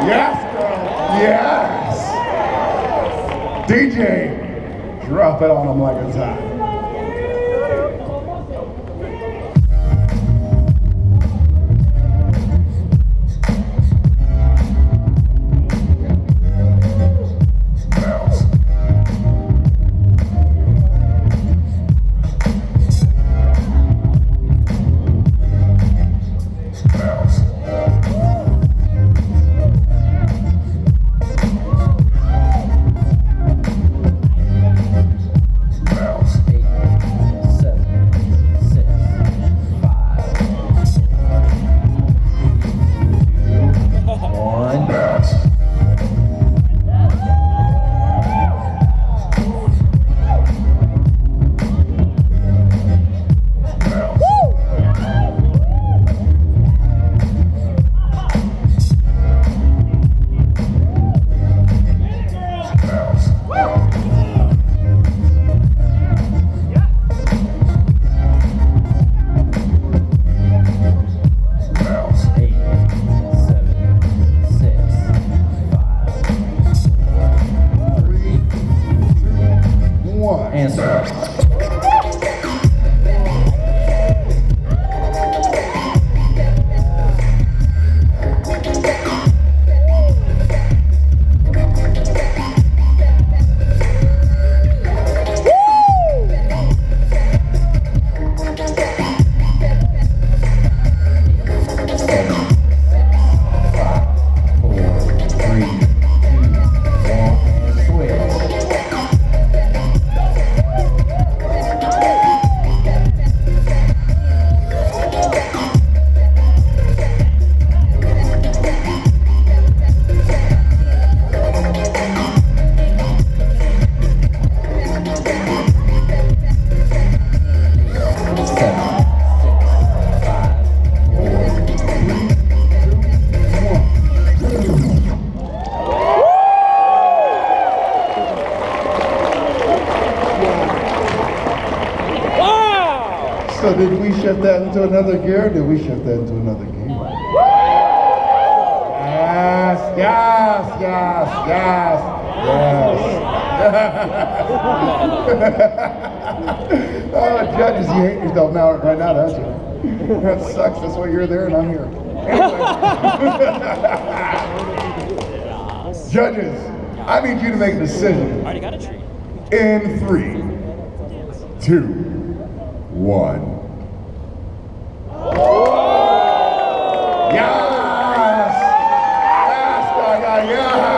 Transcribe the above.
Yes, girl. Yes. DJ, drop it on them like it's hot. So did we shift that into another gear? Did we shift that into another gear? Yes, yes, yes, yes, yes. Oh, judges, you hate yourself now, right now, don't you? That sucks. That's why you're there and I'm here. Anyway. Judges, I need you to make a decision. Already got a treat. In 3, 2, 1. Yes! Yes, yes!